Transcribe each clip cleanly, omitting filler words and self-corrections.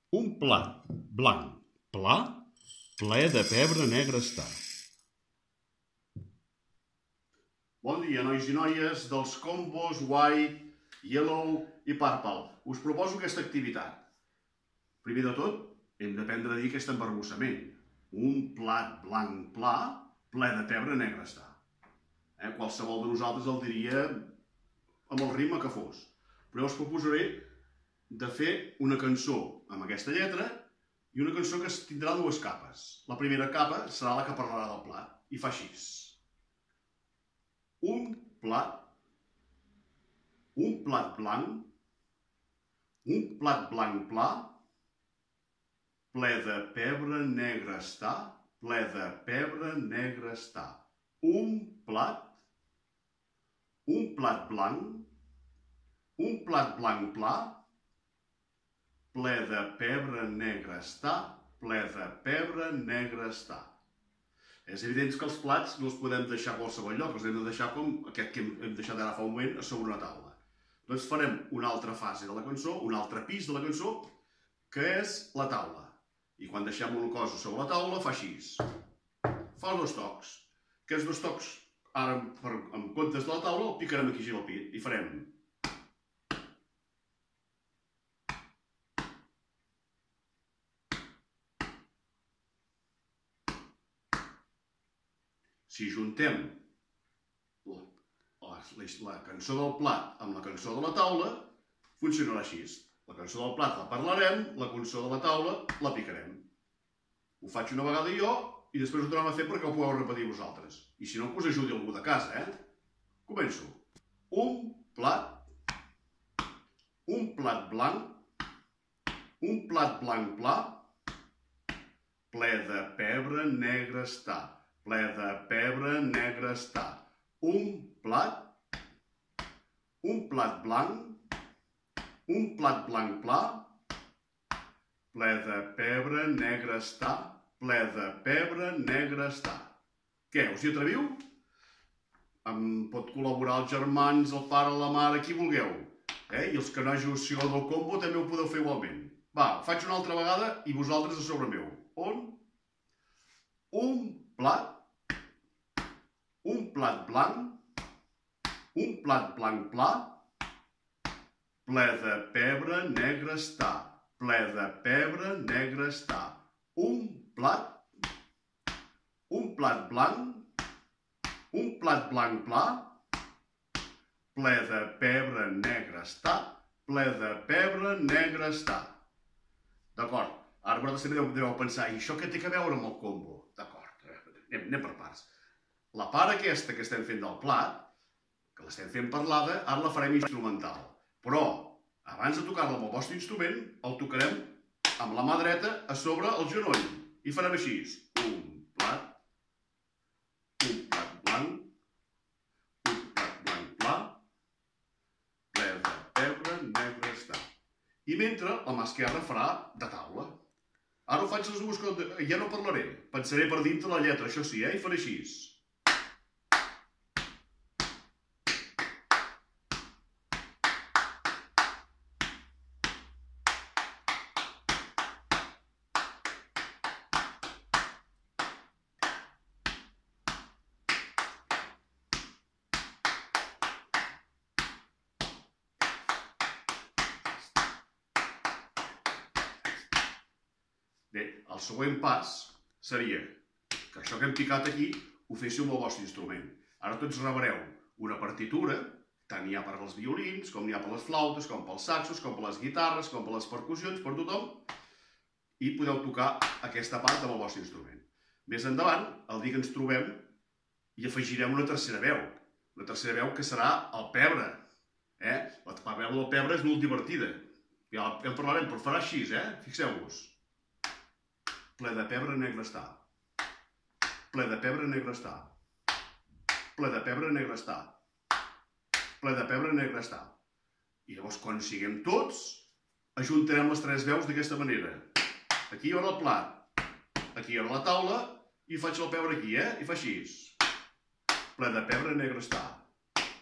Un plat blanc pla, ple de pebre negre està. Bon dia, nois i noies dels combos White, Yellow i Purple. Us proposo aquesta activitat. Primer de tot, hem d'aprendre a dir aquest embarbussament. Un plat blanc pla, ple de pebre negre està. Qualsevol de nosaltres el diria amb el ritme que fos. Però us proposaré de fer una cançó amb aquesta lletra i una cançó que tindrà dues capes. La primera capa serà la que parlarà del plat i fa així. Un plat blanc pla, ple de pebre negre està, ple de pebre negre està. Un plat blanc pla, ple de pebre negre està, ple de pebre negre està. És evident que els plats no els podem deixar a qualsevol lloc, els hem de deixar com aquest que hem deixat ara fa un moment a sobre una taula. Doncs farem una altra fase de la cançó, un altre pis de la cançó, que és la taula. I quan deixem una cosa sobre la taula fa així. Fa dos tocs. Aquests dos tocs, ara en comptes de la taula, el picarem aquí al pit i farem. Si juntem la cançó del plat amb la cançó de la taula, funcionarà així. La cançó del plat la parlarem, la cançó de la taula la picarem. Ho faig una vegada jo i després ho tornem a fer perquè ho podeu repetir vosaltres. I si no, que us ajudi algú de casa, Començo. Un plat blanc pla, ple de pebre negre està. Ple de pebre negre està. Un plat blanc pla, ple de pebre negre està. Ple de pebre negre està. Què, us hi atreviu? Em pot col·laborar els germans, el pare, la mare, qui vulgueu. I els que no hagi sigut del combo també ho podeu fer igualment. Va, ho faig una altra vegada i vosaltres a sobre meu. On? Un plat blanc pla, ple de pebre negre està. Ple de pebre negre està. Un plat blanc pla, ple de pebre negre està. Ple de pebre negre està. D'acord, ara vosaltres també deveu pensar, i això què té a veure amb el combo? D'acord, anem per parts. La part aquesta que estem fent del plat, que l'estem fent parlada, ara la farem instrumental. Però, abans de tocar-la amb el vostre instrument, el tocarem amb la mà dreta a sobre el genoll. I farem així. Un plat blanc pla, ple de pebre negre està. I mentre la mà esquerra farà de taula. Ara ho faig les dues coses, ja no parlaré. Pensaré per dintre la lletra, això sí, i faré així. Bé, el següent pas seria que això que hem picat aquí ho féssiu amb el vostre instrument. Ara tots rebreu una partitura, tant n'hi ha per als violins, com n'hi ha per les flautes, com pels saxos, com per les guitarres, com per les percussions, per tothom, i podeu tocar aquesta part amb el vostre instrument. Més endavant, el dia que ens trobem, hi afegirem una tercera veu que serà el pebre. La veu del pebre és molt divertida. Ja en parlarem, però farà així, fixeu-vos. Ple de pebre negre està. Ple de pebre negre està. Ple de pebre negre està. Ple de pebre negre està. I llavors, quan siguem tots, ajuntarem les tres veus d'aquesta manera. Aquí hi haurà el plat, aquí hi haurà la taula, i faig el pebre aquí, i fa així. Ple de pebre negre està.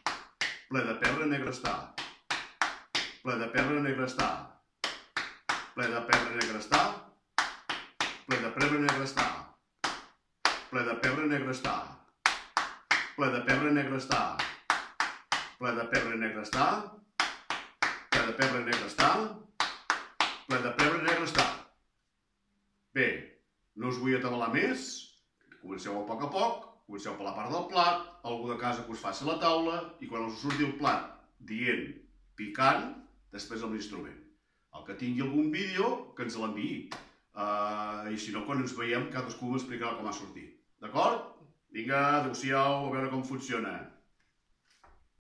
Ple de pebre negre està. Ple de pebre negre està. ple de pebre negre està, ple de pebre negre està, ple de pebre negre està, ple de pebre negre està, ple de pebre negre està, ple de pebre negre està, ple de pebre negre està. Bé, no us vull atabalar més, comenceu a poc, comenceu per la part del plat, algú de casa que us faci la taula i quan us surti el plat dient picant, després amb l'instrument. El que tingui algun vídeo, que ens l'enviï. I si no, quan ens veiem, cadascú m'explicarà com ha sortit. D'acord? Vinga, adeu-siau, a veure com funciona.